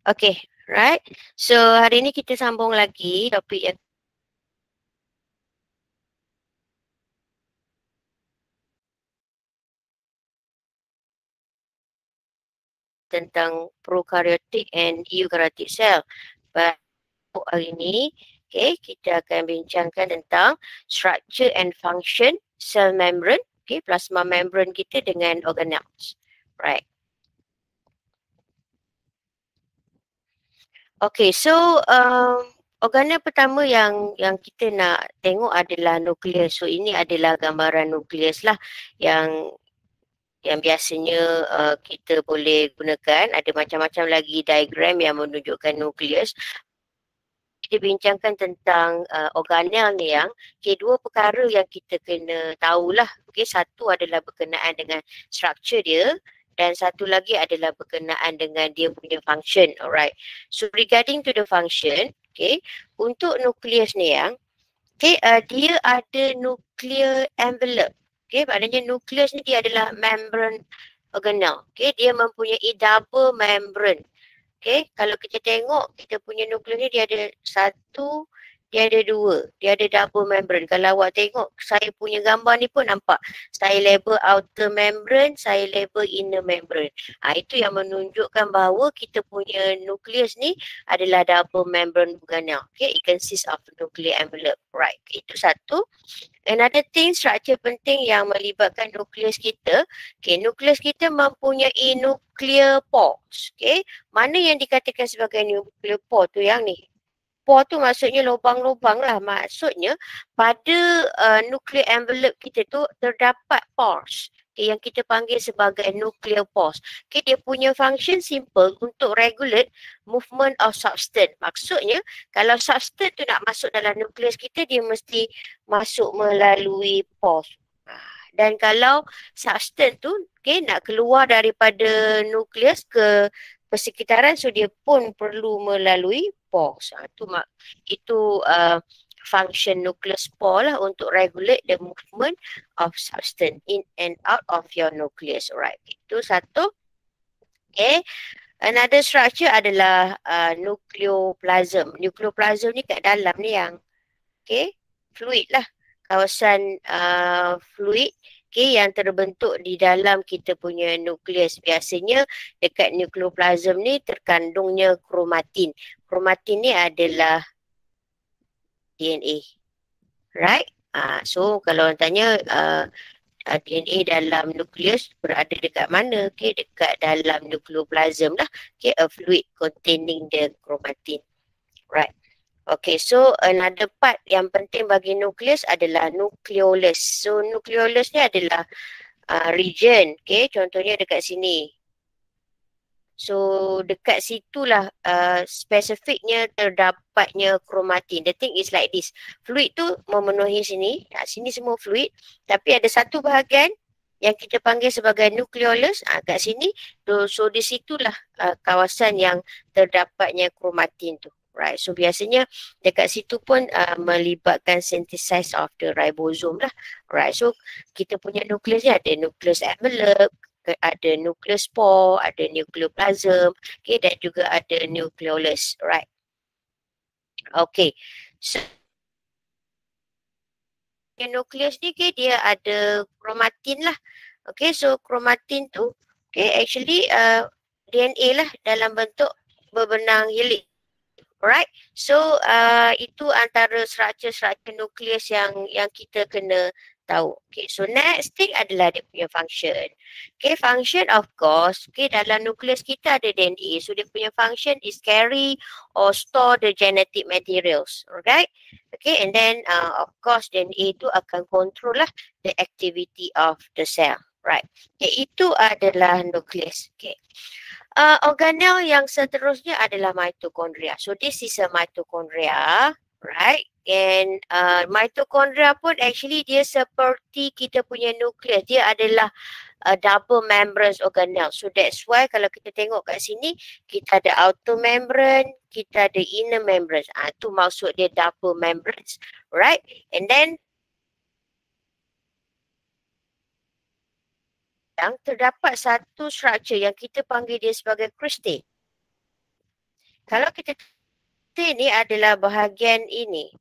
Okay, right. So hari ni kita sambung lagi topik yang tentang prokaryotik and eukaryotik cell. Hari ni, okay, kita akan bincangkan tentang structure and function cell membrane, okay, plasma membrane kita dengan organelles. Right. Okay, so organel pertama yang kita nak tengok adalah nukleus. So ini adalah gambaran nukleus lah yang biasanya kita boleh gunakan. Ada macam-macam lagi diagram yang menunjukkan nukleus. Kita bincangkan tentang organel ni yang dua perkara yang kita kena tahulah. Okay, satu adalah berkenaan dengan struktur dia dan satu lagi adalah berkenaan dengan dia punya function. Alright. So regarding to the function, okay, untuk nukleus ni yang okay, dia ada nuclear envelope. Okay, maknanya nukleus ni dia adalah membrane organelle. Okay, dia mempunyai double membrane. Okay, kalau kita tengok kita punya nukleus ni dia ada satu, dia ada dua, dia ada double membrane. Kalau awak tengok saya punya gambar ni pun nampak. Saya label outer membrane, saya label inner membrane. Itu yang menunjukkan bahawa kita punya nukleus ni adalah double membrane organelle. Okay, it consists of nuclear envelope. Right, itu satu. Another thing, structure penting yang melibatkan nukleus kita, okay, nukleus kita mempunyai nuclear pores. Okay, mana yang dikatakan sebagai nuclear pore tu yang ni? Pore tu maksudnya lubang-lubang lah. Maksudnya pada nuclear envelope kita tu terdapat pores. Okay, yang kita panggil sebagai nuclear pores. Okay, dia punya function simple untuk regulate movement of substance. Maksudnya kalau substance tu nak masuk dalam nukleus kita, dia mesti masuk melalui pores. Dan kalau substance tu okay, nak keluar daripada nukleus ke persekitaran, so dia pun perlu melalui pores. Itu function nucleus pore lah untuk regulate the movement of substance in and out of your nucleus. Alright, itu satu. Okay. Another structure adalah nucleoplasm. Nucleoplasm ni kat dalam ni yang okay, fluid lah. Kawasan fluid okay, yang terbentuk di dalam kita punya nukleus. Biasanya dekat nukleoplasm ni terkandungnya kromatin. Kromatin ni adalah DNA. Right? So kalau orang tanya DNA dalam nukleus berada dekat mana? Okay, dekat dalam nukleoplasm lah. Okay, a fluid containing the chromatin. Right. Okay, so another part yang penting bagi nukleus adalah nucleolus. So nucleolus ni adalah region, okay, contohnya dekat sini. So dekat situlah spesifiknya terdapatnya kromatin. The thing is like this. Fluid tu memenuhi sini. Sini semua fluid. Tapi ada satu bahagian yang kita panggil sebagai nucleolus. Kat sini. So di situlah kawasan yang terdapatnya kromatin tu. Right. So biasanya dekat situ pun melibatkan synthesis of the ribosome lah. Right. So kita punya nukleus ni ada nucleus envelope, ada nucleus pore, ada nucleoplasm, okay, dan juga ada nucleolus, right? Okay, so nukleus ni okay, dia ada kromatin lah. Okay, so kromatin tu okay, actually DNA lah dalam bentuk berbenang helix. Alright, so itu antara struktur-struktur nukleus yang kita kena tahu. Okay, so next thing adalah dia punya function. Okay, function of course, okay, dalam nukleus kita ada DNA. So dia punya function is carry or store the genetic materials. Alright, okay, and then of course DNA itu akan control lah the activity of the cell. Right, okay, itu adalah nukleus. Okay. Organel yang seterusnya adalah mitochondria. So this is a mitochondria, right? And mitochondria pun actually dia seperti kita punya nukleus. Dia adalah double membrane organelle. So that's why kalau kita tengok kat sini, kita ada outer membrane, kita ada inner membrane. Itu maksud dia double membranes, right? And then yang terdapat satu struktur yang kita panggil dia sebagai kristin. Kalau kita ni adalah bahagian ini.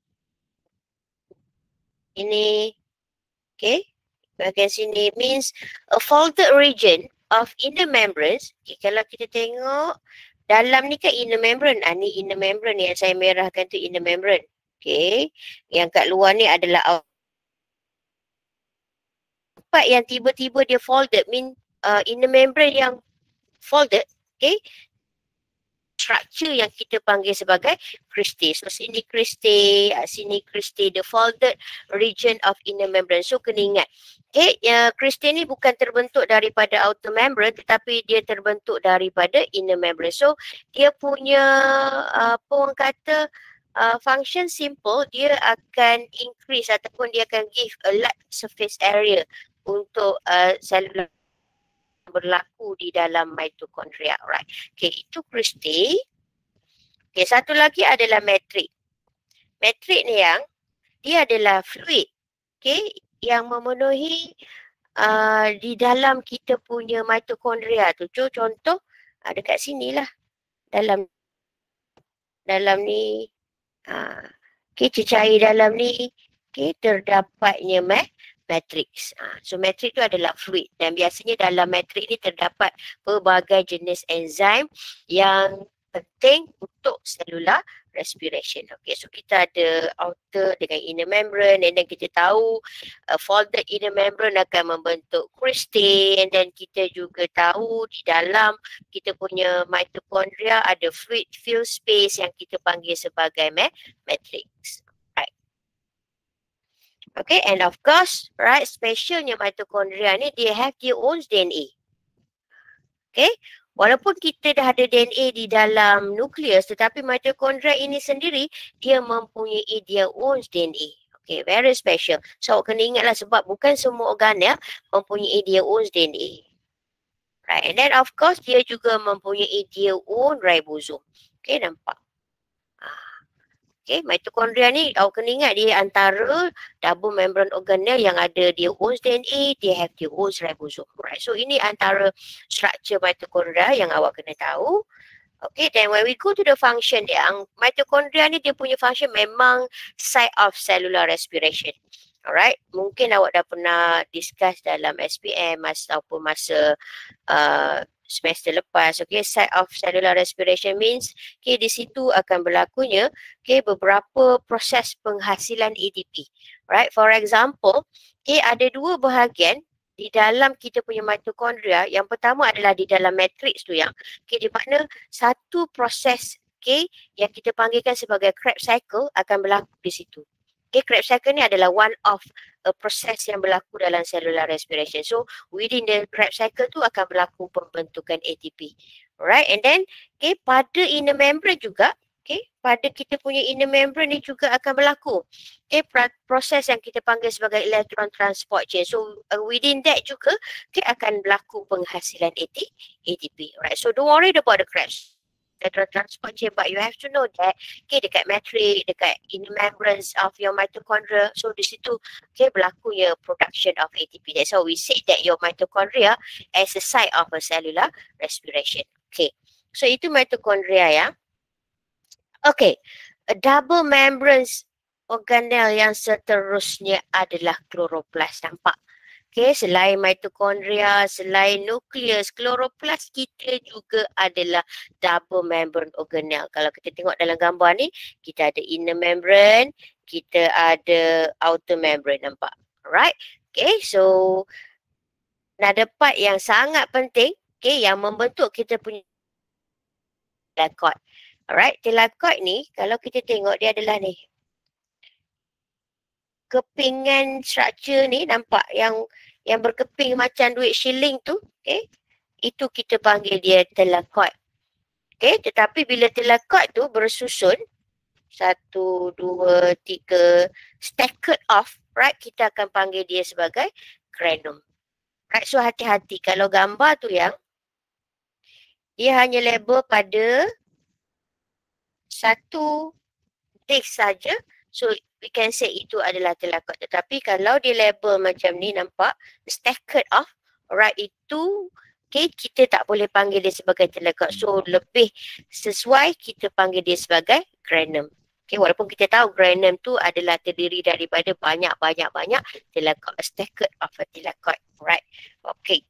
Ini, okay. Bahagian sini means a folded region of inner membranes. Okay, kalau kita tengok dalam ni kan inner membrane. Ni inner membrane yang saya merahkan tu inner membrane. Okay. Yang kat luar ni adalah part yang tiba-tiba dia folded mean inner membrane yang folded. Okay. Structure yang kita panggil sebagai cristae. So sini cristae, sini cristae, the folded region of inner membrane. So kena ingat. Okay, cristae ni bukan terbentuk daripada outer membrane tetapi dia terbentuk daripada inner membrane. So dia punya apa orang kata function simple, dia akan increase ataupun dia akan give a large surface area untuk cellular berlaku di dalam mitokondria. Alright. Okay, itu cristae. Okay, satu lagi adalah matrix. Matrix ni yang dia adalah fluid. Okay, yang memenuhi di dalam kita punya mitokondria tu. Contoh dekat sini lah. Dalam ni. Okay, cecair dalam ni. Okay, terdapatnya matrix. So matrix tu adalah fluid dan biasanya dalam matrix ni terdapat pelbagai jenis enzim yang penting untuk cellular respiration. Okay, so kita ada outer dengan inner membrane and then kita tahu folded inner membrane akan membentuk cristae and then kita juga tahu di dalam kita punya mitokondria ada fluid filled space yang kita panggil sebagai matrix. Okay, and of course, right, specialnya mitokondria ni, they have their own DNA. Okay, walaupun kita dah ada DNA di dalam nukleus, tetapi mitokondria ini sendiri, dia mempunyai their own DNA. Okay, very special. So, kena ingatlah sebab bukan semua organel mempunyai their own DNA. Right, and then of course, dia juga mempunyai their own ribosome. Okay, nampak? Okay, mitokondria ni awak kena ingat dia antara double membrane organelle yang ada dia own DNA, dia have their own ribosome. Right. So ini antara structure mitokondria yang awak kena tahu. Okay, then when we go to the function dia, mitokondria ni dia punya function memang site of cellular respiration. Alright, mungkin awak dah pernah discuss dalam SPM ataupun masa semester lepas. Okay, site of cellular respiration means okay, di situ akan berlakunya okay, beberapa proses penghasilan ATP. Right, for example, okay, ada dua bahagian di dalam kita punya mitokondria. Yang pertama adalah di dalam matrix tu yang okay, di mana satu proses okay, yang kita panggilkan sebagai Krebs cycle akan berlaku di situ. Okay, Krebs cycle ni adalah one of a proses yang berlaku dalam cellular respiration. So, within the Krebs cycle tu akan berlaku pembentukan ATP. Alright, and then, okay, pada inner membrane juga, okay, pada kita punya inner membrane ni juga akan berlaku. Okay, proses yang kita panggil sebagai electron transport chain. So, within that juga, okay, akan berlaku penghasilan ATP. Alright, so don't worry about the Krebs transport chain, but you have to know that okay, dekat matrix, dekat inner membranes of your mitochondria, so di situ okay, berlakunya production of ATP. That's how we say that your mitochondria as a site of a cellular respiration. Okay, so itu mitochondria ya. Okay, a double membranes organelle yang seterusnya adalah chloroplast. Nampak? Okay, selain mitokondria, selain nukleus, kloroplast kita juga adalah double membrane organelle. Kalau kita tengok dalam gambar ni, kita ada inner membrane, kita ada outer membrane, nampak? Alright, okay, so ada part yang sangat penting, okay, yang membentuk kita punya telakot. Alright, telakot ni, kalau kita tengok dia adalah ni. Kepingan structure ni nampak yang berkeping macam duit shilling tu, okay, itu kita panggil dia telakot. Okay, tetapi bila telakot tu bersusun 1, 2, 3 stacked off, right, kita akan panggil dia sebagai crenum. Right, so hati-hati kalau gambar tu yang dia hanya label pada satu disk saja, so we can say itu adalah telakot. Tetapi kalau dia label macam ni, nampak stacked off, alright, itu Okay, kita tak boleh panggil dia sebagai telekot. So, lebih sesuai kita panggil dia sebagai granum. Okay, walaupun kita tahu granum tu adalah terdiri daripada banyak telekot, a stacket of a telekot. Right? Okay.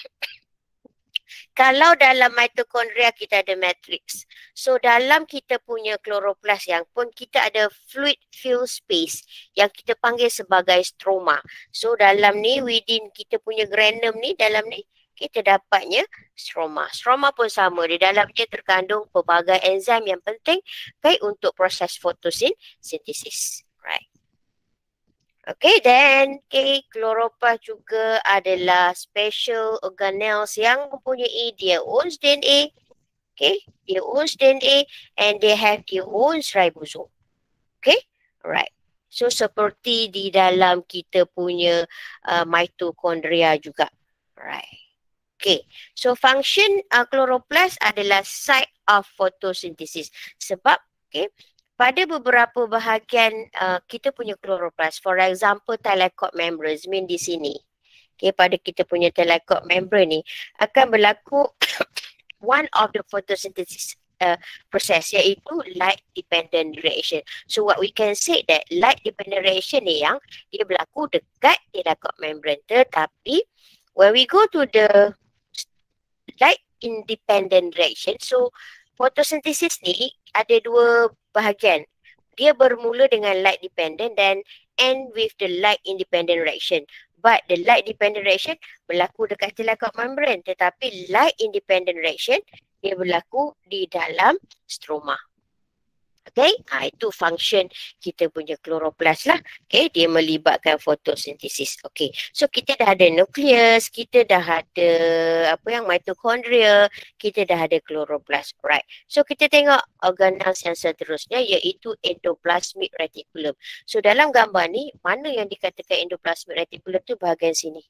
Kalau dalam mitokondria kita ada matrix. So dalam kita punya kloroplas yang pun kita ada fluid filled space yang kita panggil sebagai stroma. So dalam ni within kita punya granum ni dalam ni kita dapatnya stroma. Stroma pun sama. Di dalamnya terkandung pelbagai enzim yang penting baik untuk proses fotosintesis. Right. Okay, then kloroplas juga adalah special organelles yang mempunyai their own DNA. Okay, their own DNA and they have their own ribosome. Okay, alright. So seperti di dalam kita punya mitokondria juga. Alright. Okay, so function kloroplas adalah site of photosynthesis. Sebab, okay, pada beberapa bahagian kita punya kloroplas, for example thalakot membranes di sini. Okay, pada kita punya thalakot membrane ni akan berlaku one of the photosynthesis process iaitu light dependent reaction. So what we can say that light dependent reaction ni yang dia berlaku dekat thalakot membrane, tetapi when we go to the light independent reaction, so photosynthesis ni ada dua bahagian. Dia bermula dengan light dependent dan end with the light independent reaction. But the light dependent reaction berlaku dekat thalakot membrane, tetapi light independent reaction dia berlaku di dalam stroma. Okay, itu function kita punya kloroplas lah. Okay, dia melibatkan fotosintesis. Okay, so kita dah ada nukleus, kita dah ada mitokondria, kita dah ada kloroplas. Right, so kita tengok organelles yang seterusnya iaitu endoplasmic reticulum. So dalam gambar ni, mana yang dikatakan endoplasmic reticulum tu bahagian sini.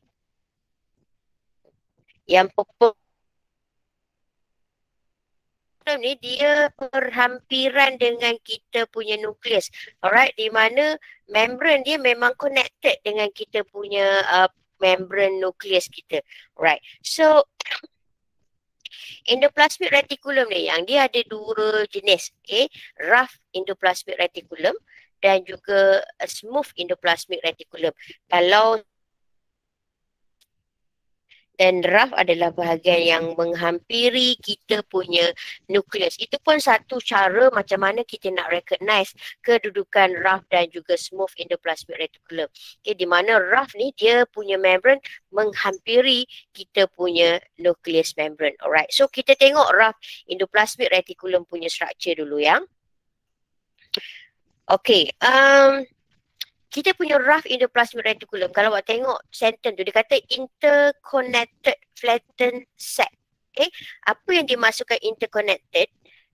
Yang purple ni dia berhampiran dengan kita punya nukleus. Alright, di mana membran dia memang connected dengan kita punya membran nukleus kita. Right. So endoplasmic reticulum ni yang dia ada dua jenis, okay? Rough endoplasmic reticulum dan juga smooth endoplasmic reticulum. Kalau dan rough adalah bahagian yang menghampiri kita punya nukleus. Itu pun satu cara macam mana kita nak recognize kedudukan rough dan juga smooth endoplasmic reticulum. Okay, di mana rough ni dia punya membran menghampiri kita punya nukleus membran. Alright, so kita tengok rough endoplasmic reticulum punya structure dulu yang. Okay, kita punya rough endoplasmic reticulum, kalau awak tengok sentence tu, dia kata interconnected flattened sac. Okay, apa yang dimasukkan interconnected?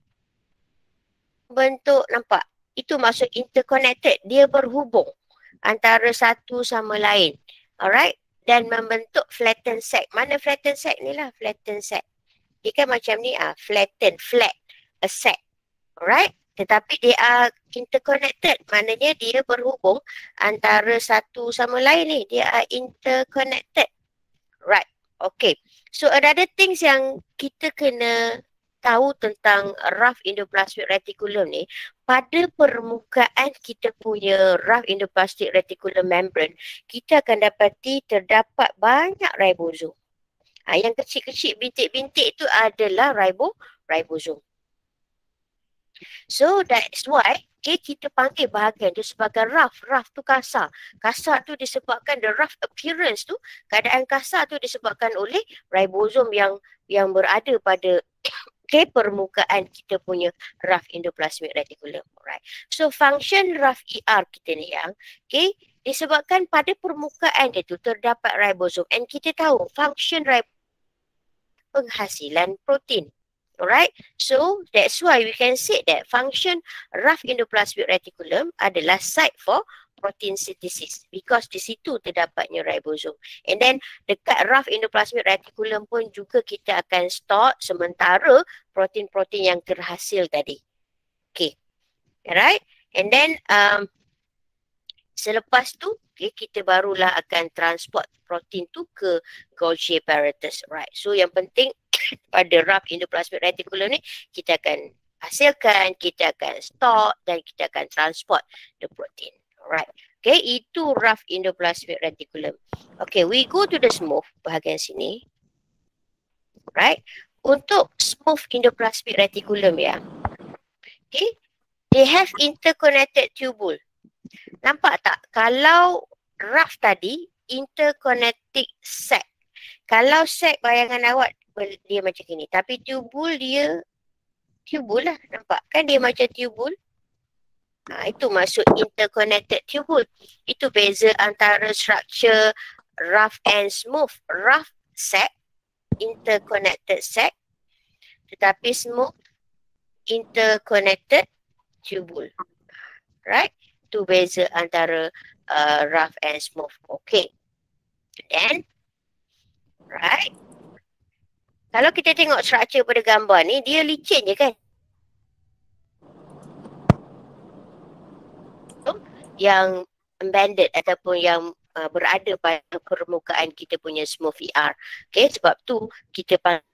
Bentuk nampak? Itu maksud interconnected, dia berhubung antara satu sama lain. Alright, dan membentuk flattened sac. Mana flattened sac ni lah? Flattened sac. Dia kan macam ni, flatten, flat, a sac. Alright. Tetapi dia interconnected, maknanya dia berhubung antara satu sama lain ni. Dia interconnected. Right. Okay. So another things yang kita kena tahu tentang rough endoplasmic reticulum ni, pada permukaan kita punya rough endoplasmic reticulum membrane, kita akan dapati terdapat banyak ribosom. Yang kecil-kecil bintik-bintik tu adalah ribosom. So that's why kita panggil bahagian tu sebagai rough. Rough tu kasar. Kasar tu disebabkan the rough appearance tu, keadaan kasar tu disebabkan oleh ribosom yang berada pada permukaan kita punya rough endoplasmic reticulum. Alright. So function rough ER kita ni yang disebabkan pada permukaan dia tu terdapat ribosom, and kita tahu function penghasilan protein. Alright, so that's why we can say that function rough endoplasmic reticulum adalah site for protein synthesis, because di situ terdapatnya ribosom. And then dekat rough endoplasmic reticulum pun juga kita akan store sementara protein-protein yang terhasil tadi. Okay, alright. And then selepas tu okay, kita barulah akan transport protein tu ke Golgi apparatus. Right. So yang penting pada rough endoplasmic reticulum ni kita akan hasilkan, kita akan store dan kita akan transport the protein. Alright. Okay, itu rough endoplasmic reticulum. Okay, we go to the smooth bahagian sini. Right. Untuk smooth endoplasmic reticulum ya. Okay. They have interconnected tubule. Nampak tak? Kalau rough tadi, interconnected sac. Kalau sac bayangan awak dia macam ni. Tapi tubule dia, tubule lah. Nampak kan dia macam tubule? Itu maksud interconnected tubule. Itu beza antara structure rough and smooth. Rough sac, interconnected sac. Tetapi smooth, interconnected tubule. Right? Itu beza antara rough and smooth. Okay. Then, right. Kalau kita tengok structure pada gambar ni, dia licin je kan? Yang embedded ataupun yang berada pada permukaan kita punya smooth ER. Okay, sebab tu kita panggil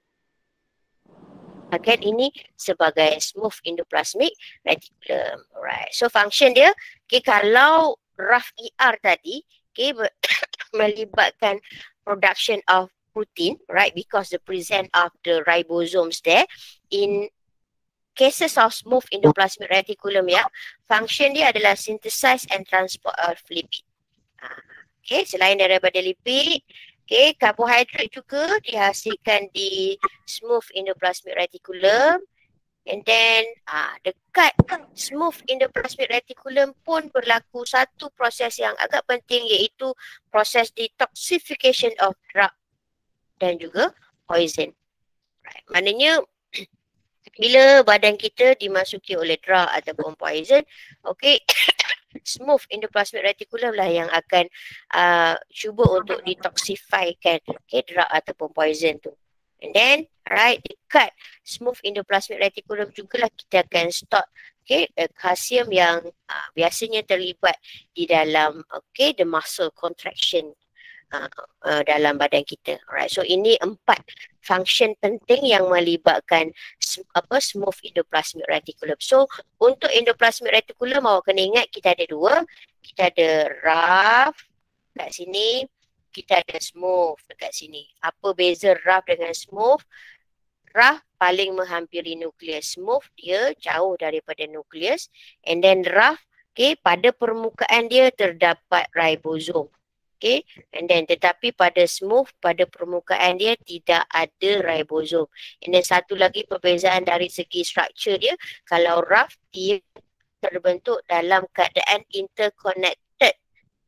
ini sebagai smooth endoplasmic reticulum. Alright. So function dia, okay, kalau rough ER tadi, okay, melibatkan production of protein, right, because the presence of the ribosomes there. In cases of smooth endoplasmic reticulum ya, function dia adalah synthesize and transport of lipid. Okay, selain daripada lipid, okay, karbohidrat juga dihasilkan di smooth endoplasmic reticulum. And then dekat smooth endoplasmic reticulum pun berlaku satu proses yang agak penting, iaitu proses detoxification of drug dan juga poison. Right. Maknanya bila badan kita dimasuki oleh drug ataupun poison, okay, smooth endoplasmic reticulum lah yang akan cuba untuk detoxifykan, okay, drug ataupun poison tu. And then, right, dekat smooth endoplasmic reticulum jugalah kita akan stock, okay, kalsium yang biasanya terlibat di dalam, okay, the muscle contraction dalam badan kita. Alright, so ini 4 function penting yang melibatkan smooth endoplasmic reticulum. So untuk endoplasmic reticulum awak kena ingat kita ada 2. Kita ada rough kat sini, kita ada smooth dekat sini. Apa beza rough dengan smooth? Rough paling menghampiri nukleus, smooth dia jauh daripada nukleus. And then rough, okay, pada permukaan dia terdapat ribosom. Okay, and then tetapi pada smooth, pada permukaan dia tidak ada ribosom. And then satu lagi perbezaan dari segi structure dia, kalau rough dia terbentuk dalam keadaan interconnected.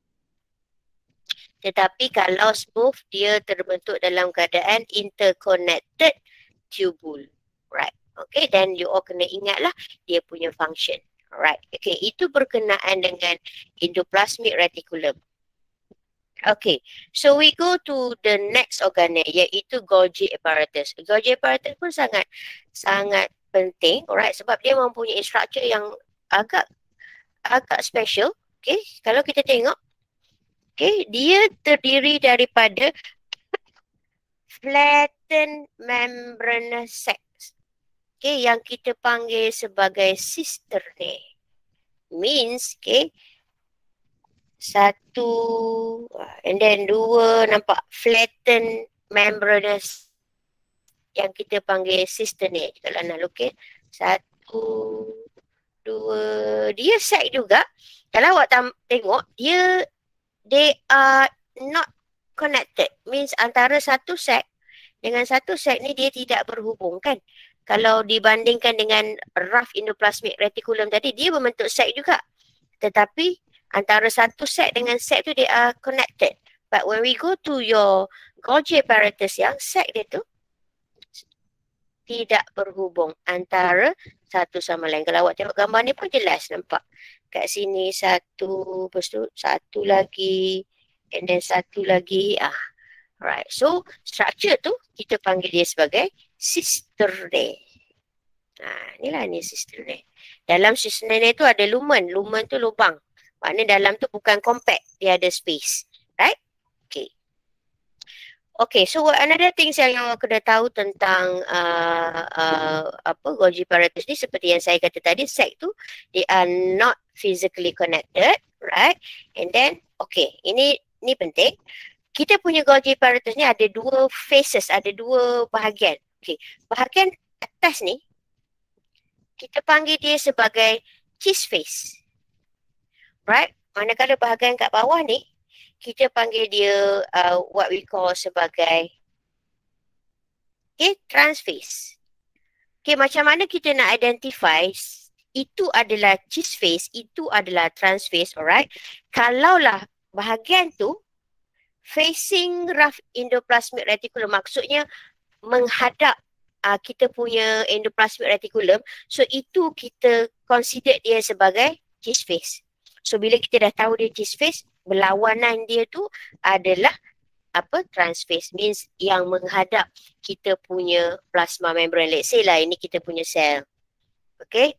Tetapi kalau smooth dia terbentuk dalam keadaan interconnected tubule. Right. Okay, then you all kena ingatlah dia punya function. Alright. Okay, itu berkenaan dengan endoplasmic reticulum. Okay, so we go to the next organelle, iaitu Golgi apparatus. Golgi apparatus pun sangat penting, alright, sebab dia mempunyai structure yang agak special. Okay, kalau kita tengok, okay, dia terdiri daripada flattened membranous sacs, okay, yang kita panggil sebagai cisternae. Means, okay, 1 and then 2, nampak flattened membranous yang kita panggil cisternae. Kalau nak lukis 1, 2, dia sac juga. Kalau awak tengok dia, they are not connected. Means antara satu sac dengan satu sac ni dia tidak berhubung kan. Kalau dibandingkan dengan rough endoplasmic reticulum tadi, dia membentuk sac juga. Tetapi antara satu sac dengan sac tu they are connected. But when we go to your Golgi apparatus yang sac dia tu tidak berhubung antara satu sama lain. Kalau awak tengok gambar ni pun jelas nampak. Kat sini 1, lepas tu 1 lagi, and then 1 lagi. Right. So structure tu kita panggil dia sebagai cisternae. Inilah ni cisternae. Dalam cisternae tu ada lumen. Lumen tu lubang. Maknanya dalam tu bukan compact, dia ada space. Right? Okay. Okay, so another things yang aku dah tahu tentang Golgi apparatus ni, seperti yang saya kata tadi, sac tu they are not physically connected, right? And then, okay, ini penting. Kita punya Golgi apparatus ni ada dua faces, ada dua bahagian. Okay, bahagian atas ni kita panggil dia sebagai cheese face, right? Manakala bahagian kat bawah ni kita panggil dia what we call sebagai transface. Macam mana kita nak identify itu adalah cheese face, itu adalah transface, alright? Kalaulah bahagian tu facing rough endoplasmic reticulum, maksudnya menghadap kita punya endoplasmic reticulum, so itu kita consider dia sebagai cheese face. So bila kita dah tahu dia cheese face, berlawanan dia tu adalah transface, means yang menghadap kita punya plasma membrane. Let's say lah ini kita punya sel. Okay.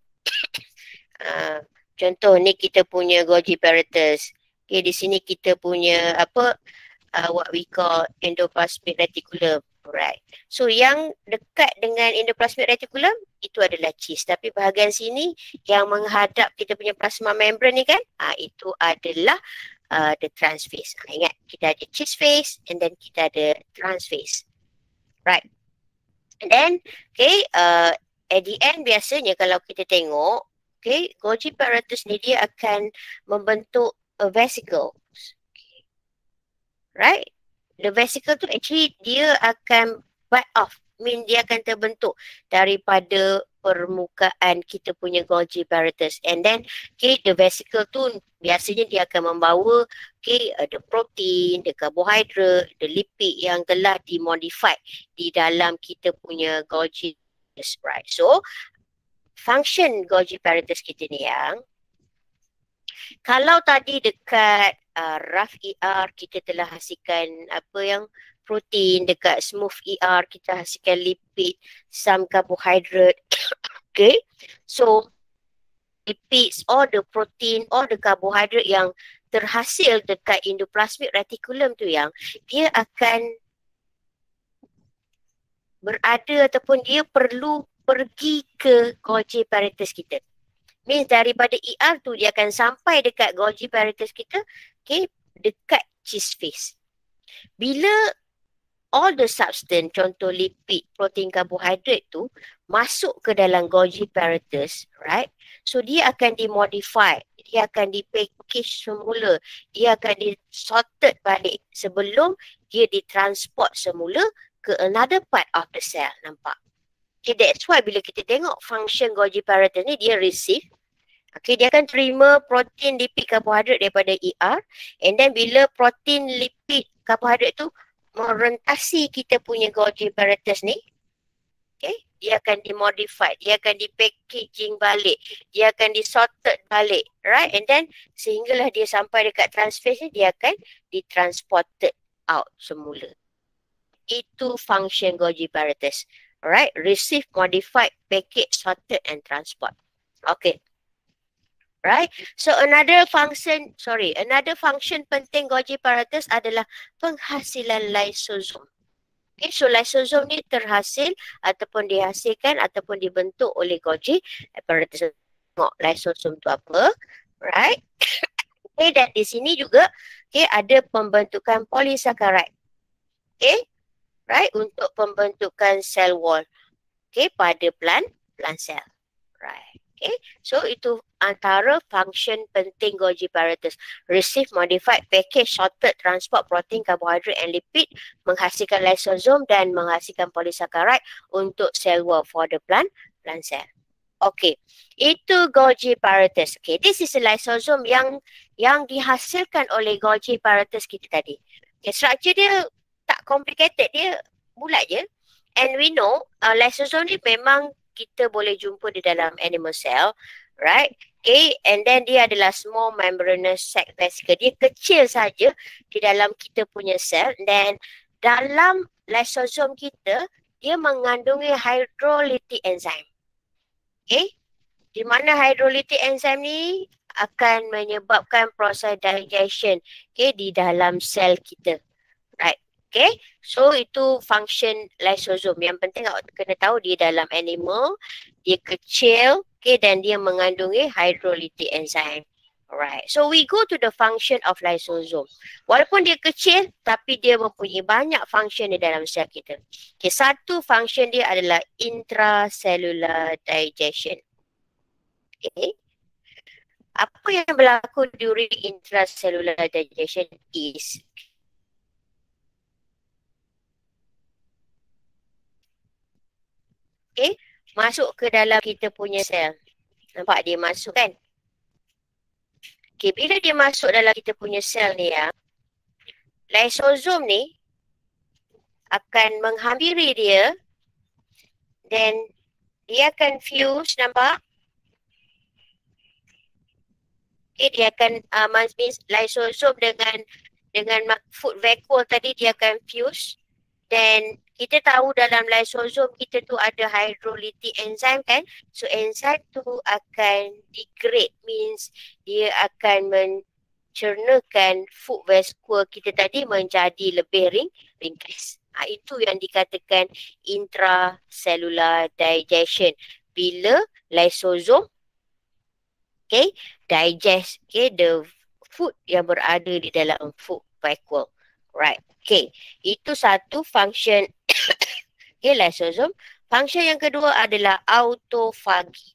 Contoh ni kita punya Golgi apparatus. Okay, di sini kita punya what we call endoplasmic reticulum. Alright. So yang dekat dengan endoplasmic reticulum itu adalah cheese. Tapi bahagian sini yang menghadap kita punya plasma membrane ni kan, itu adalah the transface. Ingat, kita ada cheese face and then kita ada transface. Right. And then, okay, at the end biasanya kalau kita tengok, okay, Golgi apparatus ni dia akan membentuk a vesicle. Okay. Right. The vesicle tu actually dia akan bite off, mean dia akan terbentuk daripada permukaan kita punya Golgi apparatus. And then, okay, the vesicle tu biasanya dia akan membawa, okay, the protein, the carbohydrate, the lipid yang telah dimodified di dalam kita punya Golgi apparatus, right? So, function Golgi apparatus kita ni yang, kalau tadi dekat rough ER kita telah hasilkan protein, dekat smooth ER kita hasilkan lipid, some carbohydrate. Okay, so lipids, all the protein, all the carbohydrate yang terhasil dekat endoplasmic reticulum tu yang dia akan berada ataupun dia perlu pergi ke Golgi apparatus kita. Means daripada ER tu dia akan sampai dekat Golgi apparatus kita, okay, dekat cheese face. Bila all the substance, contoh lipid, protein, karbohidrat tu masuk ke dalam Golgi apparatus, right? So dia akan dimodify, dia akan dipackage semula, dia akan disorted balik sebelum dia ditransport semula ke another part of the cell, nampak? Okay, that's why bila kita tengok function Golgi apparatus ni, dia receive. Okay, dia akan terima protein, lipid, karbohidrat daripada ER. And then bila protein, lipid, karbohidrat tu merentasi kita punya Golgi apparatus ni, okay, dia akan dimodified, dia akan dipackaging balik, dia akan disorted balik, right? And then sehinggalah dia sampai dekat transface ni, dia akan ditransported out semula. Itu function Golgi apparatus. Alright, receive, modified, package, sorted and transport. Okay. Right. So another function penting Golgi apparatus adalah penghasilan lysosom. Okay, so lysosom ni terhasil ataupun dihasilkan ataupun dibentuk oleh Golgi apparatus. Tengok lysosom tu apa. Right. Okay, dan di sini juga okay, ada pembentukan polysaccharide. Okay. Right, untuk pembentukan cell wall, okay, pada plant cell, right, okay. So itu antara function penting Golgi apparatus: receive, modified, package, sorted, transport protein, karbohidrat and lipid, menghasilkan lysosom dan menghasilkan polysaccharide untuk cell wall for the plant cell. Okay, itu Golgi apparatus. Okay, this is a lysosom yang dihasilkan oleh Golgi apparatus kita tadi. Okay, structure dia tak complicated, dia bulat je. And we know lysosom ni memang kita boleh jumpa di dalam animal cell, right? Okay, and then dia adalah small membranous sac vesicle. Dia kecil saja di dalam kita punya sel. Dan dalam lysosom kita, dia mengandungi hydrolytic enzyme. Okay, di mana hydrolytic enzyme ni akan menyebabkan proses digestion, okay, di dalam sel kita. Right. Okay. So itu function lysosom. Yang penting awak kena tahu dia dalam animal, dia kecil, okay, dan dia mengandungi hydrolytic enzyme. Alright. So we go to the function of lysosome. Walaupun dia kecil, tapi dia mempunyai banyak function di dalam sel kita. Okay, satu function dia adalah intracellular digestion. Okay. Apa yang berlaku during intracellular digestion is okay, masuk ke dalam kita punya sel. Nampak dia masuk kan? Okay, bila dia masuk dalam kita punya sel ni ya, lysosom ni akan menghampiri dia dan dia akan fuse, nampak? Okay, dia akan means lysosom dengan food vacuole tadi dia akan fuse. Dan kita tahu dalam lysosom kita tu ada hydrolytic enzyme kan. So enzyme tu akan degrade, means dia akan mencernakan food vacuole kita tadi menjadi lebih ringkas. Itu yang dikatakan intracellular digestion. Bila lysosom digest the food yang berada di dalam food vacuole. Right. Okay, itu satu function lysosom. Function yang kedua adalah autophagy.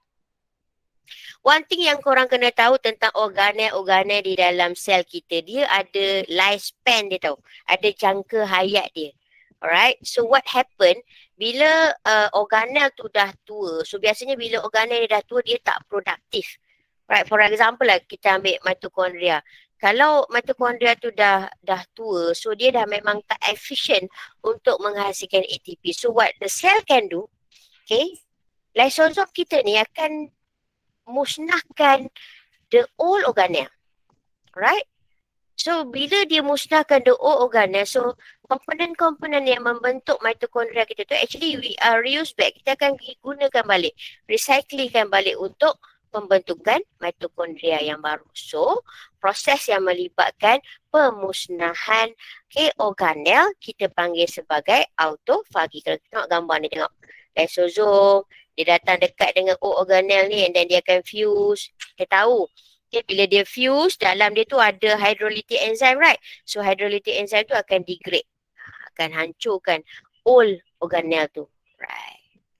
One thing yang korang kena tahu tentang organel-organel di dalam sel kita, dia ada lifespan dia tahu. Ada jangka hayat dia. Alright, so what happen bila organel tu dah tua, so biasanya bila organel dia dah tua, dia tak produktif. Right, for example lah, kita ambil mitochondria. Kalau mitochondria tu dah tua, so dia dah memang tak efficient untuk menghasilkan ATP. So what the cell can do, okay, lysosom kita ni akan musnahkan the old organelle. Right? So bila dia musnahkan the old organelle, so komponen-komponen yang membentuk mitochondria kita tu actually we are reuse back. Kita akan gunakan balik, recyclingkan balik untuk pembentukan mitochondria yang baru. So, proses yang melibatkan pemusnahan organel kita panggil sebagai autophagy. Kalau kita tengok gambar ni, tengok lysosom, dia datang dekat dengan organel ni and then dia akan fuse. Kita tahu, bila dia fuse, dalam dia tu ada hydrolytic enzyme, right? So, hydrolytic enzyme tu akan degrade, akan hancurkan old organel tu. Right.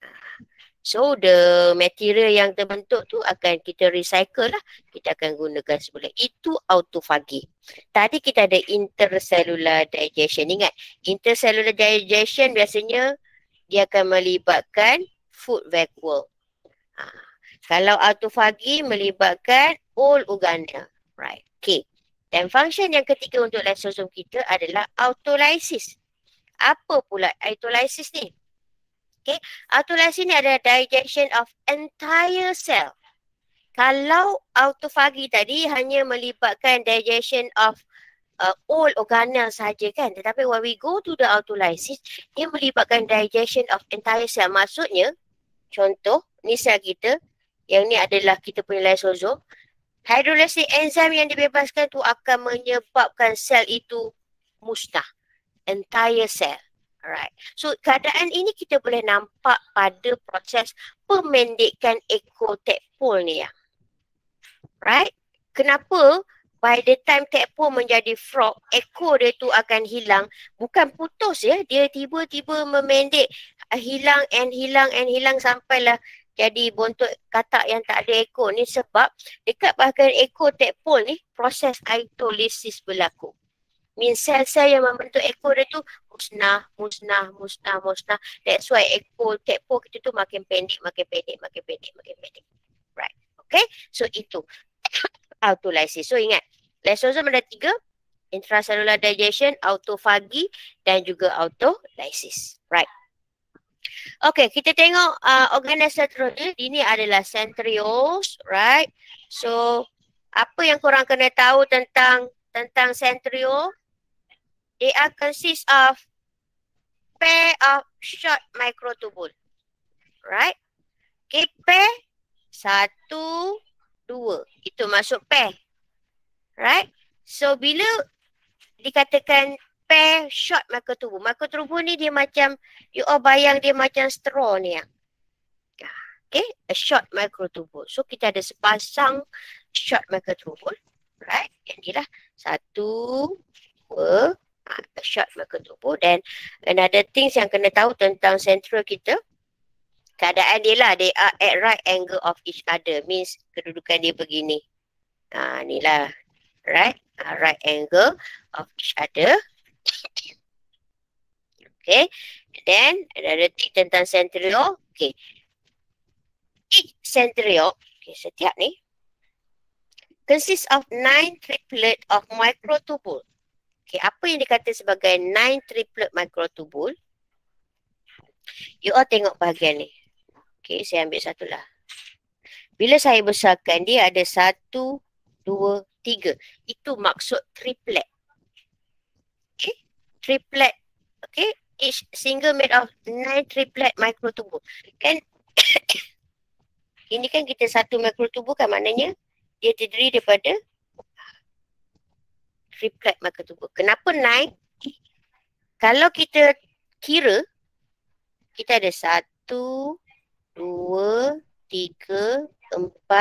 So the material yang terbentuk tu akan kita recycle lah. Kita akan gunakan semula. Itu autophagy. Tadi kita ada intercellular digestion. Ingat, intercellular digestion biasanya dia akan melibatkan food vacuole. Kalau autophagy melibatkan all organelle. Right. Okay. Dan function yang ketiga untuk lysosom kita adalah autolysis. Apa pula autolysis ni? Okay, autolysis ni adalah digestion of entire cell. Kalau autophagy tadi hanya melibatkan digestion of all organelle saja kan. Tetapi when we go to the autolysis, dia melibatkan digestion of entire cell. Maksudnya, contoh, ni sel kita, yang ni adalah kita punya lysosom. Hydrolytic enzyme yang dibebaskan tu akan menyebabkan sel itu musnah. Entire cell. Alright. So keadaan ini kita boleh nampak pada proses pemendekan ekor tadpole ni ya. Right? Kenapa by the time tadpole menjadi frog, ekor dia tu akan hilang. Bukan putus ya, dia tiba-tiba memendek, hilang sampailah jadi bontot katak yang tak ada ekor ni sebab dekat bahagian ekor tadpole ni proses autolysis berlaku. Means sel-sel yang membentuk ekor dia tu musnah. That's why ekor tadpole kita tu makin pendek. Right. Okay. So itu autolysis. So ingat, lysosom ada 3. Intracellular digestion, autophagy dan juga autolysis. Right. Okay, kita tengok organel seterusnya. Ini adalah centrioles. Right. So apa yang korang kena tahu tentang centriole? They are consist of pair of short microtubule. Right? Okay, pair. Satu 2. Itu masuk pair. Right? So bila dikatakan pair short makrotubuh ni dia macam, you all bayang dia macam straw ni. Okay, a short makrotubuh. So kita ada sepasang short makrotubuh. Right? Yang ni lah. 1, 2, a short makrotubuh. Dan another things yang kena tahu tentang central kita, keadaan dia lah, they are at right angle of each other. Means kedudukan dia begini. Ni lah. Right? Right angle of each other. Okay. Then, another thing tentang centriole. Okay. Each centriole, okay, setiap ni, consists of 9 triplet of microtubule. Okay, apa yang dikata sebagai 9 triplet microtubule? You all tengok bahagian ni. Okay, saya ambil satu lah. Bila saya besarkan, dia ada 1, 2, 3. Itu maksud triplet. Okay, triplet. Okay, each single made of 9 triplet microtubule. Kan, ini kan kita satu microtubule kan, maknanya dia terdiri daripada triplet microtubule. Kenapa 9? Kalau kita kira, kita ada 1, 2, 3, 4, 5, 6, 7, 8,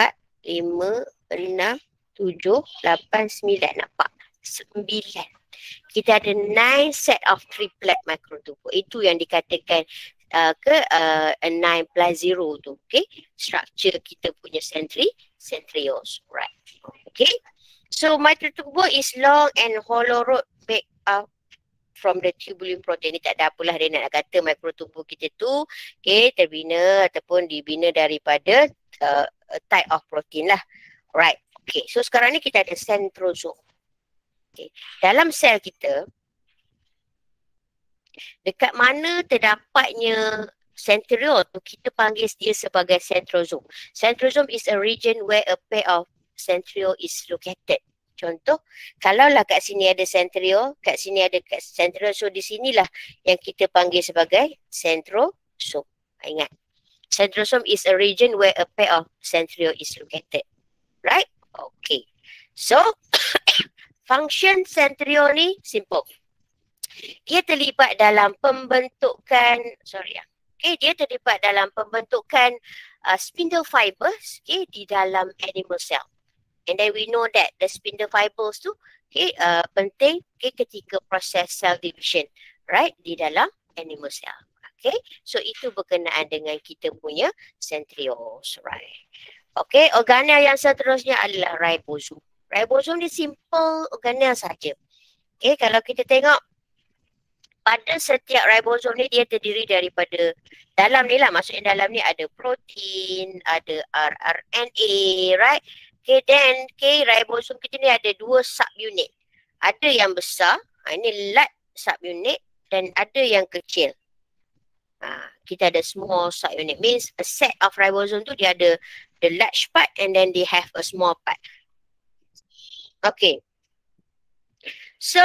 9. Nampak? 9. Kita ada 9 set of triplet microtubule. Itu yang dikatakan 9 plus 0 tu. Okay. Structure kita punya centrioles. Right. Okay. So microtubule is long and hollow rod made up from the tubulin protein. Ni tak ada apalah dia nak kata microtubule kita tu, okay, terbina ataupun dibina daripada type of protein lah. Right. Okay. So sekarang ni kita ada centrosome. Okay. Dalam sel kita, dekat mana terdapatnya centriole tu, kita panggil dia sebagai centrosome. Centrosome is a region where a pair of centriole is located. Contoh, kalaulah kat sini ada centriole, kat sini ada centriole, so di sinilah yang kita panggil sebagai centrosome. Ingat, centrosome is a region where a pair of centriole is located. Right? Okay. So, function centriole ni simple. Dia terlibat dalam pembentukan, dia terlibat dalam pembentukan spindle fibers, okay, di dalam animal cell. And then we know that the spindle fibers tu, okay, penting, okay, ketika proses cell division, right, di dalam animal cell. Okay, so itu berkenaan dengan kita punya centrioles, right. Okay, organel yang seterusnya adalah ribosome. Ribosome ni simple organel saja. Okay, kalau kita tengok pada setiap ribosome ni, dia terdiri daripada, dalam ni lah, maksudnya dalam ni ada protein, ada rRNA, right? Okay, then okay, ribosome kita ni ada 2 subunit. Ada yang besar, ini large subunit, dan ada yang kecil. Kita ada small subunit. Means a set of ribosome tu dia ada the large part and then they have a small part. Okay. So,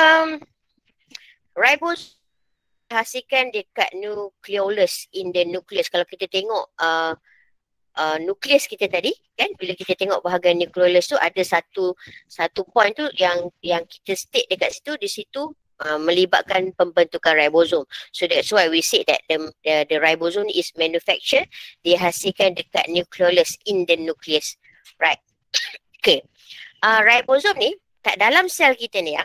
ribosome hasilkan dekat nucleolus, in the nucleus. Kalau kita tengok nukleus kita tadi, kan, bila kita tengok bahagian nucleolus tu ada satu point tu yang kita state dekat situ, di situ melibatkan pembentukan ribosome. So that's why we say that the ribosome is manufactured, dihasilkan dekat nucleolus, in the nucleus. Right. Okay. Ribosome ni kat dalam sel kita ni,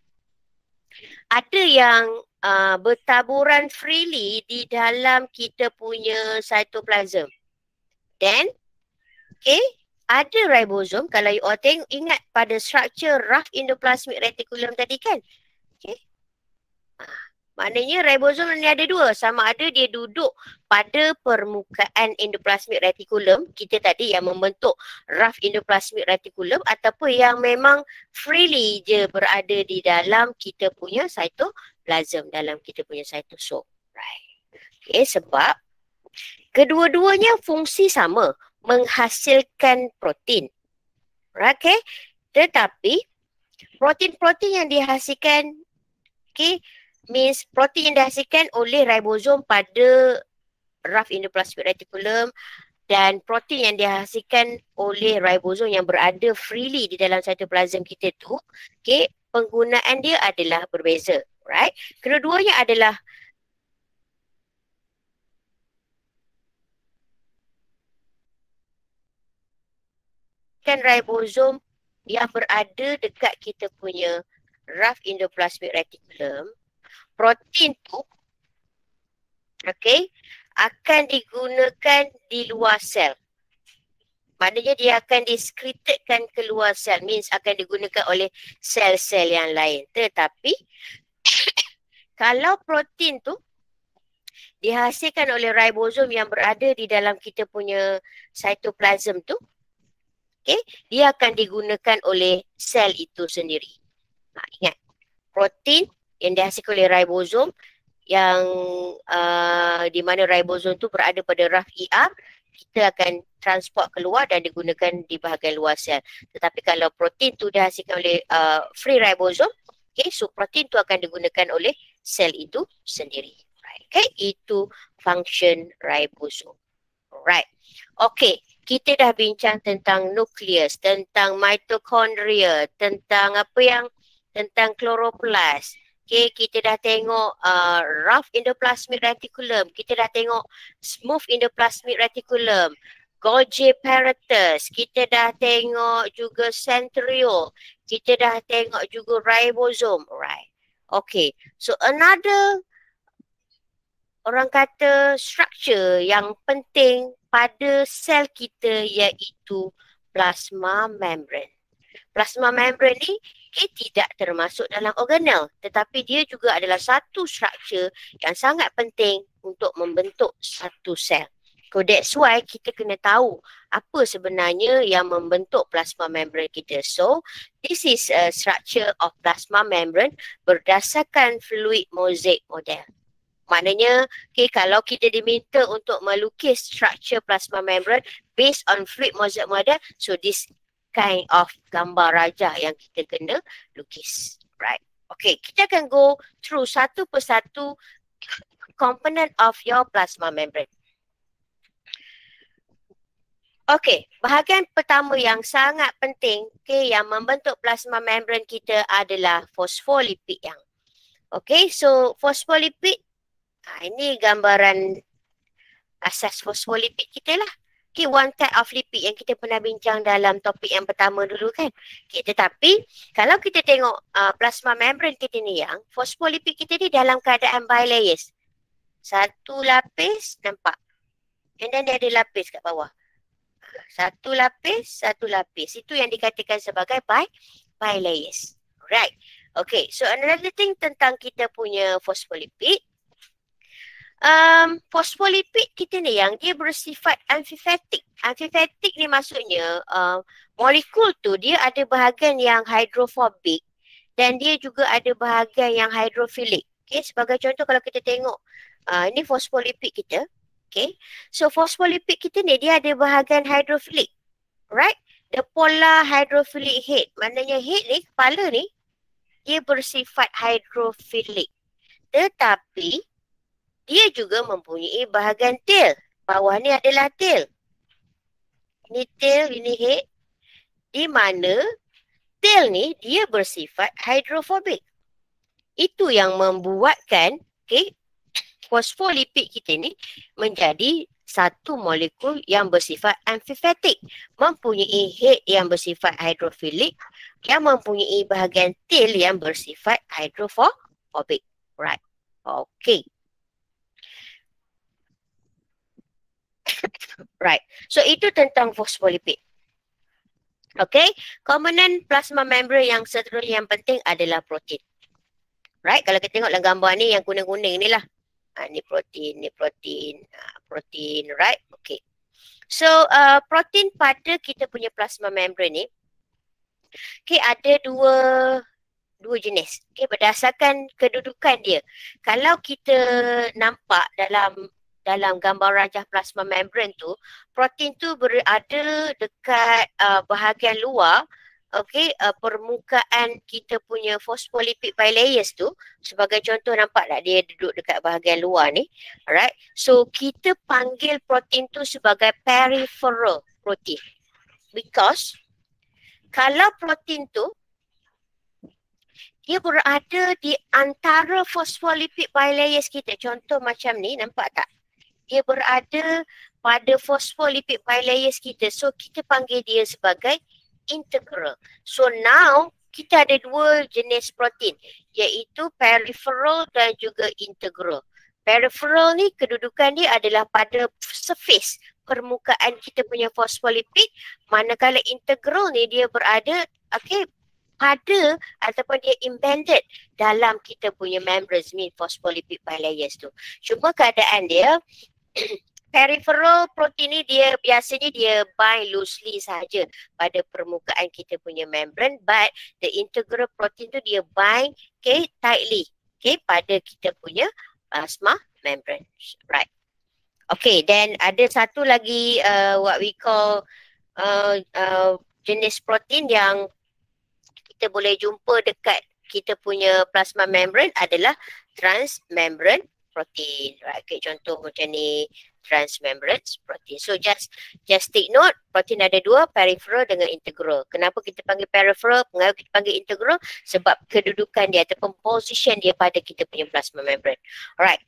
ada yang bertaburan freely di dalam kita punya cytoplasm. Then, okay, ada ribosome, kalau you all tengok, ingat pada structure rough endoplasmic reticulum tadi kan? Okay. Maknanya ribosome ni ada 2, sama ada dia duduk pada permukaan endoplasmic reticulum kita tadi yang membentuk rough endoplasmic reticulum, ataupun yang memang freely je berada di dalam kita punya cytoplasm, dalam kita punya cytosol. Right. Okay, sebab kedua-duanya fungsi sama, menghasilkan protein. Okay, tetapi protein-protein yang dihasilkan, okay, means protein yang dihasilkan oleh ribosome pada rough endoplasmic reticulum Dan protein yang dihasilkan oleh ribosom yang berada freely di dalam cytoplasm kita tu, okay, penggunaan dia adalah berbeza, right? Kedua-duanya adalah kan ribosom yang berada dekat kita punya rough endoplasmic reticulum. Protein tu, okay, akan digunakan di luar sel. Maknanya dia akan diskretedkan keluar sel, means akan digunakan oleh sel-sel yang lain. Tetapi kalau protein tu dihasilkan oleh ribosom yang berada di dalam kita punya cytoplasm tu, okay, dia akan digunakan oleh sel itu sendiri. Ingat, protein yang dihasilkan oleh ribosom yang di mana ribosom tu berada pada rough ER, kita akan transport keluar dan digunakan di bahagian luar sel. Tetapi kalau protein tu dihasilkan oleh free ribosom, okay, so protein tu akan digunakan oleh sel itu sendiri. Right. Okay, itu function ribosom. Right. Okay, kita dah bincang tentang nukleus, tentang mitochondria, tentang tentang kloroplast. Okay, kita dah tengok rough endoplasmic reticulum, kita dah tengok smooth endoplasmic reticulum, Golgi apparatus, kita dah tengok juga centriole, kita dah tengok juga ribosom, right? Okay, so another orang kata structure yang penting pada sel kita iaitu plasma membrane. Plasma membrane ni tidak termasuk dalam organel, tetapi dia juga adalah satu struktur yang sangat penting untuk membentuk satu sel. So that's why kita kena tahu apa sebenarnya yang membentuk plasma membrane kita. So this is a structure of plasma membrane berdasarkan fluid mosaic model. Maknanya, okay, kalau kita diminta untuk melukis structure plasma membrane based on fluid mosaic model, so this kind of gambar rajah yang kita kena lukis. Right. Okay, kita akan go through satu persatu component of your plasma membrane. Okay, bahagian pertama yang sangat penting, okay, yang membentuk plasma membrane kita adalah fosfolipid yang. Okay, so fosfolipid, ini gambaran asas fosfolipid kita lah. Okay, one type of lipid yang kita pernah bincang dalam topik yang pertama dulu kan. Okay, tetapi kalau kita tengok plasma membrane kita ni yang, fosfolipid kita ni dalam keadaan bilayers. Satu lapis, nampak. And then dia ada lapis kat bawah. Satu lapis, satu lapis. Itu yang dikatakan sebagai bilayers. Right. Okay, so another thing tentang kita punya fosfolipid. Fosfolipid kita ni yang dia bersifat amfifatik. Amfifatik ni maksudnya molekul tu dia ada bahagian yang hidrofobik dan dia juga ada bahagian yang hidrofilik. Okay, sebagai contoh kalau kita tengok ini fosfolipid kita. Okay, so fosfolipid kita ni dia ada bahagian hidrofilik. Right? The polar hydrophilic head. Maknanya head ni, kepala ni dia bersifat hidrofilik. Tetapi dia juga mempunyai bahagian tail. Bawah ni adalah tail. Ini tail, ini head. Di mana tail ni dia bersifat hidrofobik. Itu yang membuatkan fosfolipid kita ni menjadi satu molekul yang bersifat amfifatik. Mempunyai head yang bersifat hidrofilik. Yang mempunyai bahagian tail yang bersifat hidrofobik. Right. Okay. Right. So itu tentang fosfolipid. Okay. Komponen plasma membrane yang seterusnya yang penting adalah protein. Right. Kalau kita tengok dalam gambar ni yang kuning-kuning ni lah. Ni protein, ni protein. Protein. Right. Okay. So protein pada kita punya plasma membrane ni. Okay. Ada dua jenis. Okay. Berdasarkan kedudukan dia. Kalau kita nampak dalam gambar rajah plasma membrane tu, protein tu berada dekat bahagian luar permukaan kita punya phospholipid bilayers tu, sebagai contoh nampak tak dia duduk dekat bahagian luar ni, alright. So kita panggil protein tu sebagai peripheral protein, because kalau protein tu dia berada di antara phospholipid bilayers kita, contoh macam ni, nampak tak? Dia berada pada phospholipid bilayers kita, so kita panggil dia sebagai integral. So now kita ada dua jenis protein, iaitu peripheral dan juga integral. Peripheral ni kedudukan dia adalah pada surface permukaan kita punya phospholipid, manakala integral ni dia berada pada ataupun dia embedded dalam kita punya membranes ni phospholipid bilayers tu. Cuma keadaan dia peripheral protein ni dia biasanya dia bind loosely sahaja pada permukaan kita punya membrane, but the integral protein tu dia bind tightly pada kita punya plasma membrane, right? Okay, then ada satu lagi what we call jenis protein yang kita boleh jumpa dekat kita punya plasma membrane adalah transmembrane protein, right? Okay, contoh macam ni, transmembrane protein. So just take note, protein ada dua, peripheral dengan integral. Kenapa kita panggil peripheral, mengapa kita panggil integral? Sebab kedudukan dia ataupun position dia pada kita punya plasma membrane. Alright.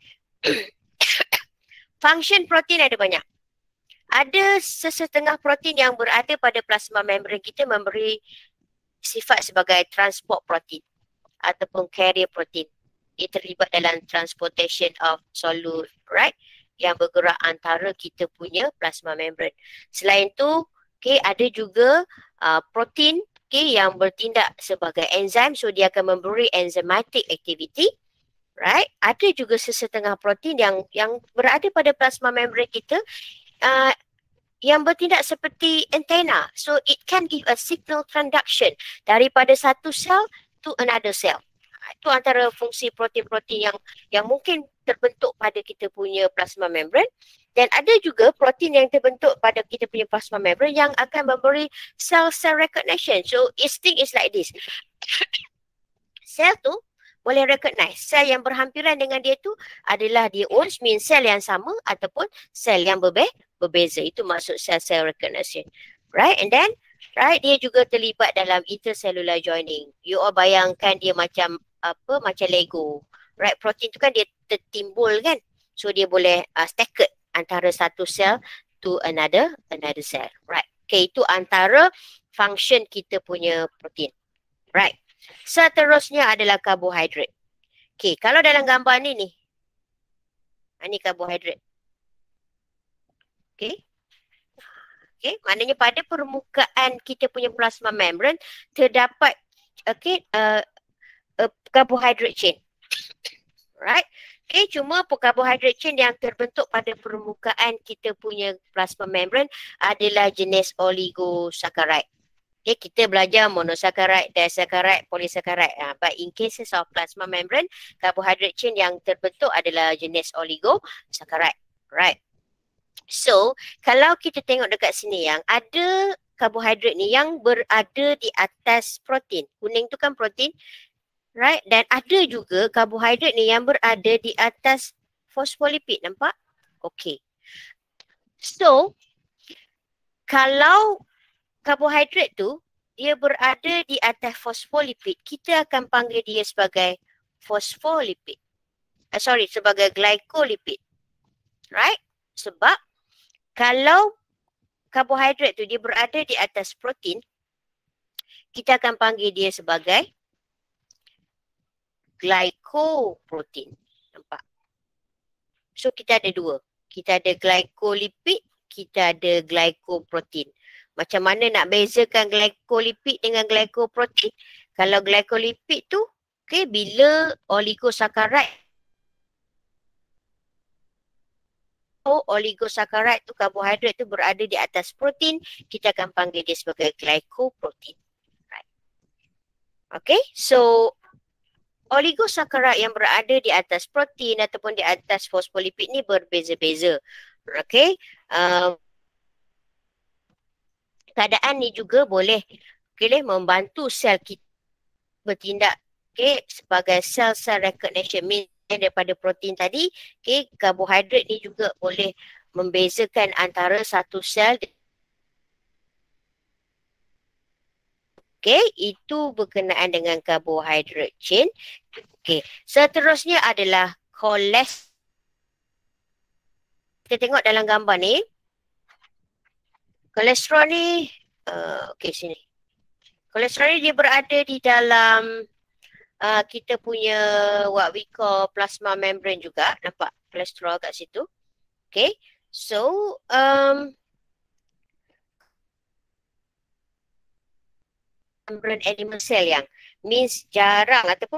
Function protein ada banyak. Ada sesetengah protein yang berada pada plasma membrane kita memberi sifat sebagai transport protein ataupun carrier protein. Dia terlibat dalam transportation of solute, right? Yang bergerak antara kita punya plasma membrane. Selain tu, ada juga protein yang bertindak sebagai enzim, so dia akan memberi enzymatic activity, right? Ada juga sesetengah protein yang berada pada plasma membrane kita yang bertindak seperti antena. So it can give a signal transduction daripada satu sel to another cell. Itu antara fungsi protein-protein yang mungkin terbentuk pada kita punya plasma membrane. Dan ada juga protein yang terbentuk pada kita punya plasma membrane yang akan memberi cell-cell recognition. So its thing is like this. Sel tu boleh recognize sel yang berhampiran dengan dia tu adalah dia means sel yang sama ataupun sel yang berbeza. Itu maksud cell recognition, right? And then dia juga terlibat dalam intercellular joining. You all bayangkan dia macam macam Lego, right? Protein tu kan dia tertimbul kan, so dia boleh staggered antara satu sel to another cell, right? Okay, itu antara function kita punya protein, right? Seterusnya adalah karbohidrat. Okay, kalau dalam gambar ni ini karbohidrat. Okay, maknanya pada permukaan kita punya plasma membrane terdapat carbohydrate chain, right? Okay, cuma carbohydrate chain yang terbentuk pada permukaan kita punya plasma membrane adalah jenis oligosaccharide. Okay, kita belajar monosaccharide, disaccharide, polysaccharide. But in cases of plasma membrane, carbohydrate chain yang terbentuk adalah jenis oligosaccharide, right? So, kalau kita tengok dekat sini yang ada karbohidrat ni yang berada di atas protein. Kuning tu kan protein, right? Dan ada juga karbohidrat ni yang berada di atas fosfolipid, nampak? Okay. So, kalau karbohidrat tu dia berada di atas fosfolipid, kita akan panggil dia sebagai fosfolipid. Sebagai glycolipid. Right? Sebab kalau karbohidrat tu dia berada di atas protein, kita akan panggil dia sebagai glycoprotein. Nampak? So kita ada dua. Kita ada glycolipid, kita ada glycoprotein. Macam mana nak bezakan glycolipid dengan glycoprotein? Kalau glycolipid tu, bila oligosaccharide tu karbohidrat tu berada di atas protein, kita akan panggil dia sebagai glycoprotein. Right. Okay, so oligosaccharide yang berada di atas protein ataupun di atas fosfolipid ni berbeza-beza. Okay, keadaan ni juga boleh membantu sel kita bertindak sebagai cell recognition. Means daripada protein tadi, karbohidrat ni juga boleh membezakan antara satu sel. Itu berkenaan dengan karbohidrat chain. Seterusnya adalah kolesterol. Kita tengok dalam gambar ni. Kolesterol ni, sini. Kolesterol ni dia berada di dalam kita punya what we call plasma membrane juga. Nampak kolesterol kat situ. So, membrane animal cell yang means jarang ataupun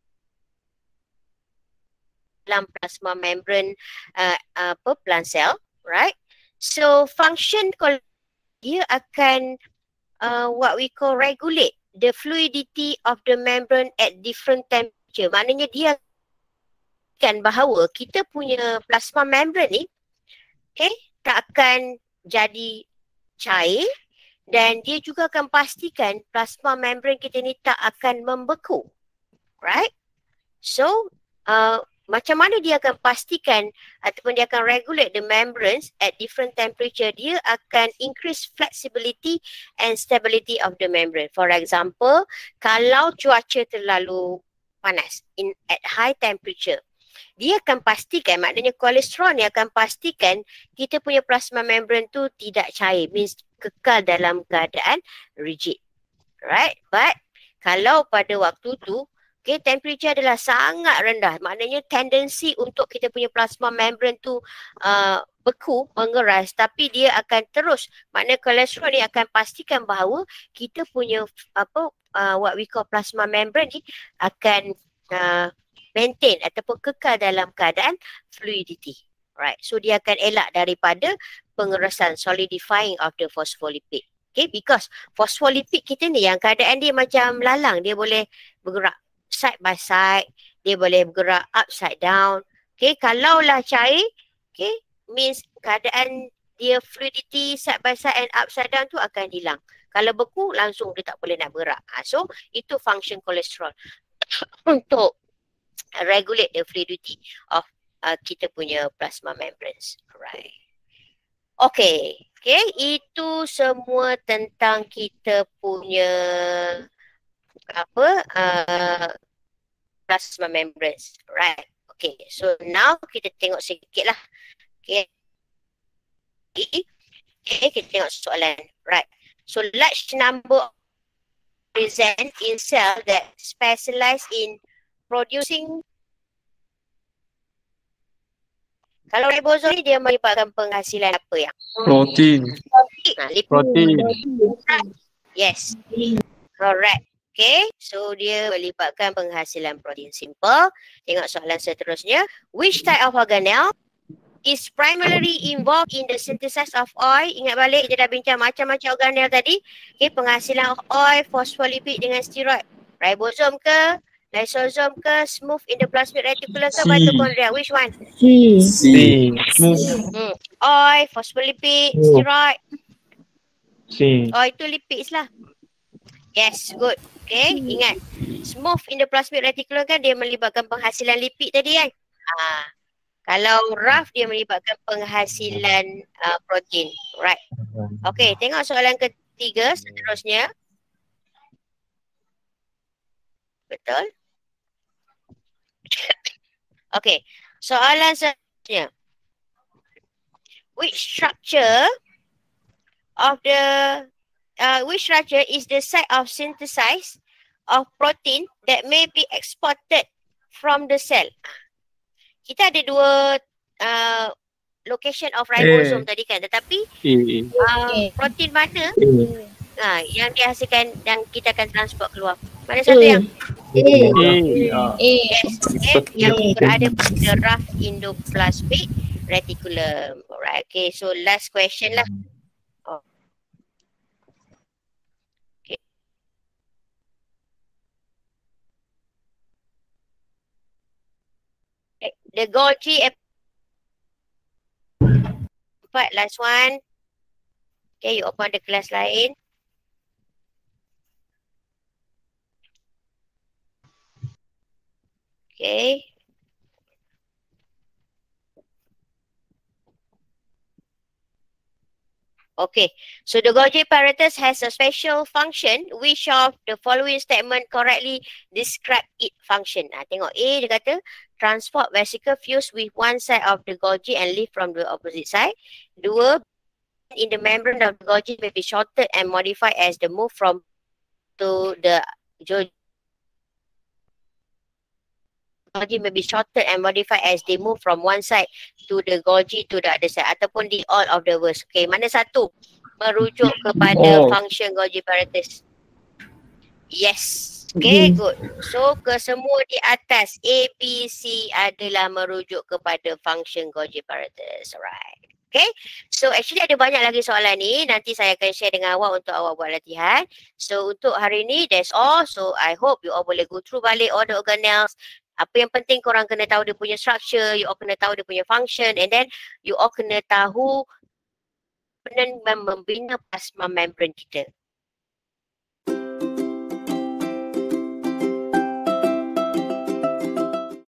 dalam plasma membrane plant cell, right? So function dia akan what we call regulate the fluidity of the membrane at different temperature. Maknanya dia kan bahawa kita punya plasma membrane ni tak akan jadi cair, dan dia juga akan pastikan plasma membrane kita ni tak akan membeku. Right? So, macam mana dia akan pastikan ataupun dia akan regulate the membranes at different temperature? Dia akan increase flexibility and stability of the membrane. For example, kalau cuaca terlalu panas at high temperature, dia akan pastikan, maknanya kolesterol ni akan pastikan kita punya plasma membrane tu tidak cair, means kekal dalam keadaan rigid. Right? But kalau pada waktu tu temperature adalah sangat rendah, maknanya tendensi untuk kita punya plasma membrane tu beku, mengeras, tapi dia akan terus, maknanya kolesterol ni akan pastikan bahawa kita punya what we call plasma membrane ni akan maintain ataupun kekal dalam keadaan fluidity. Right. So dia akan elak daripada pengerasan, solidifying of the phospholipid. Because phospholipid kita ni yang keadaan dia macam lalang, dia boleh bergerak side by side, dia boleh bergerak upside down. Kalaulah cair, means keadaan dia fluidity side by side and upside down tu akan hilang. Kalau beku, langsung dia tak boleh nak bergerak. So itu function kolesterol untuk regulate the fluidity of kita punya plasma membranes. Right. Itu semua tentang kita punya plasma membranes. Right. So now kita tengok sikit lah. Kita tengok soalan. Right. So large number present in cell that specialize in producing. Kalau ribosom ni dia menyebabkan penghasilan apa yang? Protein. Protein. Yes. Correct. So dia melibatkan penghasilan protein. Simple. Tengok soalan seterusnya. Which type of organelle is primarily involved in the synthesis of oil? Ingat balik, dia dah bincang macam-macam organelle tadi. Penghasilan of oil, phospholipid dengan steroid. Ribosom ke? Lysosom ke? Smooth endoplasmic reticulum ke? Mitochondria? Which one? C. Oil, phospholipid, steroid. C. Oh, itu lipids lah. Yes, good. Ingat. Smooth endoplasmic reticulum kan dia melibatkan penghasilan lipid tadi kan? Kalau rough dia melibatkan penghasilan protein. Right. Tengok soalan ketiga seterusnya. Betul? Soalan seterusnya. Which structure is the site of synthesis of protein that may be exported from the cell? Kita ada dua location of ribosome tadi kan, tetapi protein mana yang dihasilkan dan kita akan transport keluar? Mana satu yang? Yes. Yang berada pada rough endoplasmic reticulum. Alright. So last question lah. The Golgi last one. You open the kelas lain. Okay. Okay, so the Golgi apparatus has a special function. Which of the following statement correctly describe its function? Tengok A, dia kata transport vesicle fused with one side of the Golgi and leave from the opposite side. 2, in the membrane of the Golgi may be shorted and modified as the move from to the Golgi may be shorted and modified as they move from one side to the Golgi to the other side, ataupun di all of the verse. Okay, mana satu merujuk kepada function Golgi apparatus? Yes. Okay, good. So kesemua di atas A, B, C adalah merujuk kepada function Golgi apparatus. Alright. Okay, so actually ada banyak lagi soalan ni. Nanti saya akan share dengan awak untuk awak buat latihan. So untuk hari ni, that's all. So I hope you all boleh go through balik all the organelles. Apa yang penting korang kena tahu dia punya structure, you all kena tahu dia punya function, and then you all kena tahu membina plasma membrane kita.